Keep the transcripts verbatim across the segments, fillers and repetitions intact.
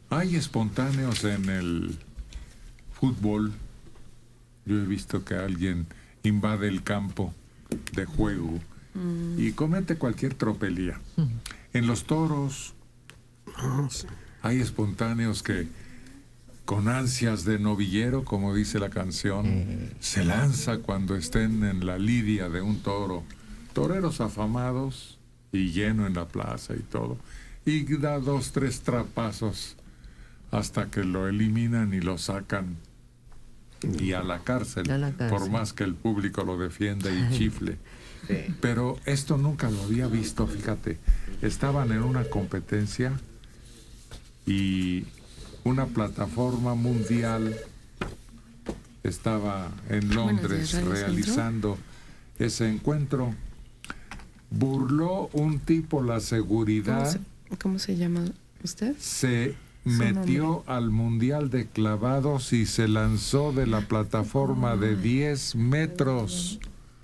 Hay espontáneos en el fútbol. Yo he visto que alguien invade el campo de juego mm. y comete cualquier tropelía. Mm. En los toros oh, sí. hay espontáneos que con ansias de novillero, como dice la canción, mm. se lanza cuando estén en la lidia de un toro. Toreros afamados y lleno en la plaza y todo. Y da dos, tres trapazos hasta que lo eliminan y lo sacan y a la cárcel, a la cárcel. Por más que el público lo defienda y chifle. Sí. Pero esto nunca lo había visto, fíjate. Estaban en una competencia y una plataforma mundial estaba en Londres realizando ese encuentro. Burló un tipo la seguridad. ¿Cómo se, cómo se llama usted? Se metió al mundial de clavados y se lanzó de la plataforma de diez metros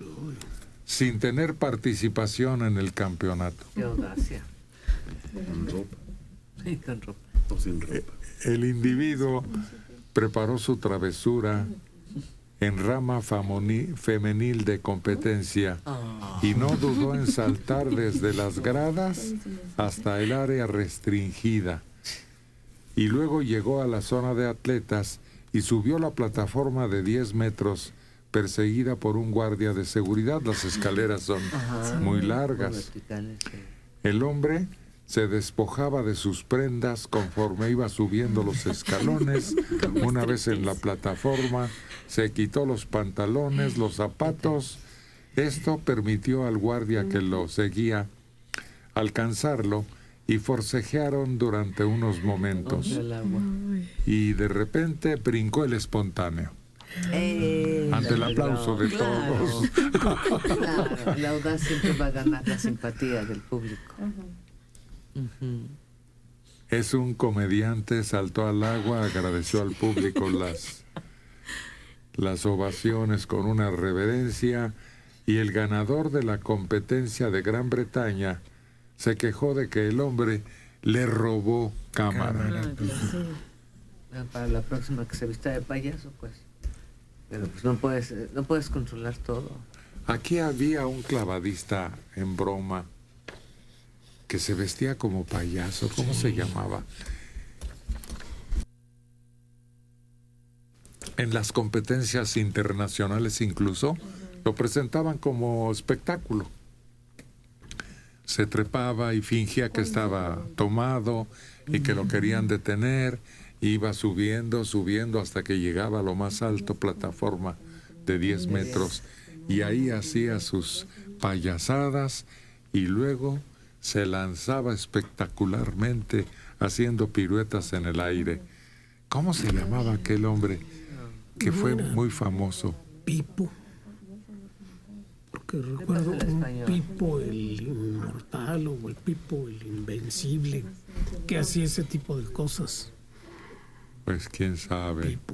sin tener participación en el campeonato. Qué audacia. Con ropa. Sí, con ropa. O sin ropa. El individuo preparó su travesura en rama femenil de competencia y no dudó en saltar desde las gradas hasta el área restringida. Y luego llegó a la zona de atletas y subió la plataforma de diez metros perseguida por un guardia de seguridad. Las escaleras son Ajá, muy largas. El hombre se despojaba de sus prendas conforme iba subiendo los escalones. Una vez en la plataforma, se quitó los pantalones, los zapatos. Esto permitió al guardia que lo seguía alcanzarlo y forcejearon durante unos momentos. Y de repente brincó el espontáneo. Eh, ante el aplauso de claro, todos. Claro, la audacia siempre va a ganar la simpatía del público. Uh-huh. Uh-huh. Es un comediante, saltó al agua, agradeció al público las, las ovaciones con una reverencia, y el ganador de la competencia de Gran Bretaña se quejó de que el hombre le robó cámara. cámara pues, sí. Para la próxima que se vista de payaso, pues. Pero pues no puedes, no puedes controlar todo. Aquí había un clavadista en broma que se vestía como payaso. ¿Cómo sí. se llamaba? En las competencias internacionales incluso lo presentaban como espectáculo. Se trepaba y fingía que estaba tomado y que lo querían detener. Iba subiendo, subiendo hasta que llegaba a lo más alto, plataforma de diez metros, y ahí hacía sus payasadas y luego se lanzaba espectacularmente haciendo piruetas en el aire. ¿Cómo se llamaba aquel hombre que fue muy famoso? Pipo. Porque recuerdo un Pipo el inmortal o el Pipo el invencible que hacía ese tipo de cosas. Pues quién sabe. Pipo.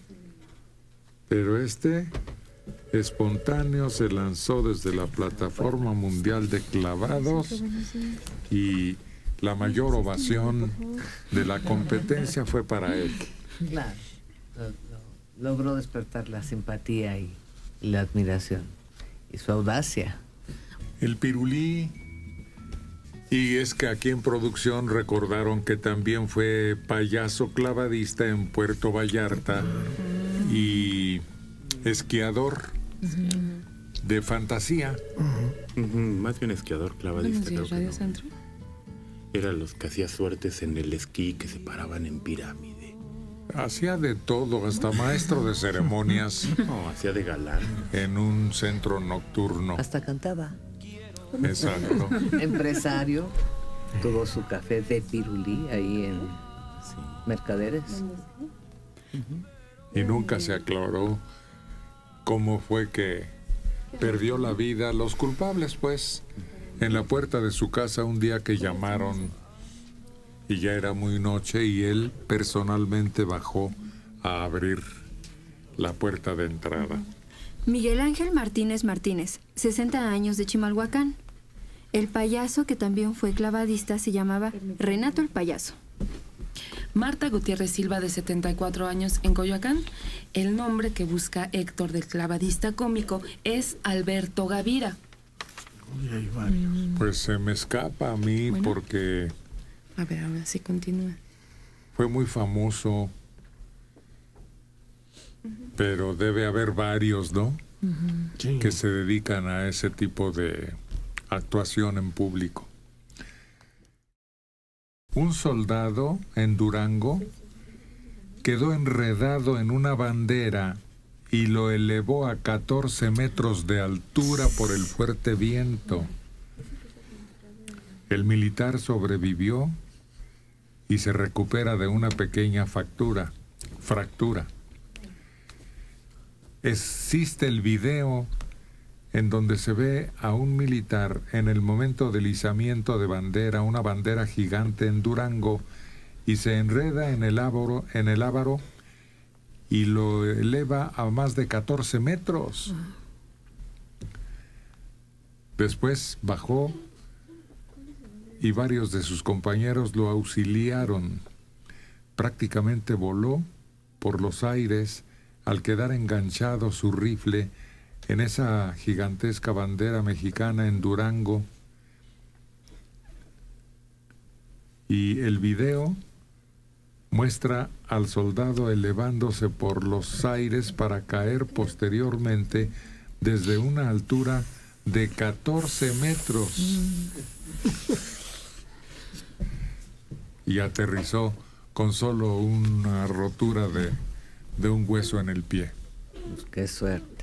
Pero este espontáneo se lanzó desde la plataforma mundial de clavados y la mayor ovación de la competencia fue para él. Claro, lo, lo, logró despertar la simpatía y, y la admiración y su audacia. El pirulí. Y es que aquí en producción recordaron que también fue payaso clavadista en Puerto Vallarta y esquiador uh-huh. de fantasía. Uh-huh. Uh-huh. Más bien esquiador clavadista. Creo que no. Centro? Eran los que hacía suertes en el esquí, que se paraban en pirámide. Hacía de todo, hasta maestro de ceremonias. No, hacía de galán. En un centro nocturno. Hasta cantaba. Exacto. Empresario, tuvo su café de pirulí ahí en sí. Mercaderes. Uh-huh. Y nunca se aclaró cómo fue que perdió la vida. Los culpables, pues, en la puerta de su casa un día que llamaron y ya era muy noche y él personalmente bajó a abrir la puerta de entrada. Miguel Ángel Martínez Martínez, sesenta años, de Chimalhuacán. El payaso, que también fue clavadista, se llamaba Renato el Payaso. Marta Gutiérrez Silva, de setenta y cuatro años, en Coyoacán. El nombre que busca Héctor, del clavadista cómico, es Alberto Gavira. Uy, hay varios. Pues se me escapa a mí Bueno. porque A ver, ahora sí continúa. fue muy famoso, pero debe haber varios, ¿no? Sí. Que se dedican a ese tipo de actuación en público. Un soldado en Durango quedó enredado en una bandera y lo elevó a catorce metros de altura por el fuerte viento. El militar sobrevivió y se recupera de una pequeña fractura. fractura. Existe el video en donde se ve a un militar en el momento del izamiento de bandera, una bandera gigante en Durango, y se enreda en el ávaro, en el ávaro y lo eleva a más de catorce metros. Después bajó y varios de sus compañeros lo auxiliaron. Prácticamente voló por los aires al quedar enganchado su rifle en esa gigantesca bandera mexicana en Durango. Y el video muestra al soldado elevándose por los aires para caer posteriormente desde una altura de catorce metros. Y aterrizó con solo una rotura de, de un hueso en el pie. Pues qué suerte.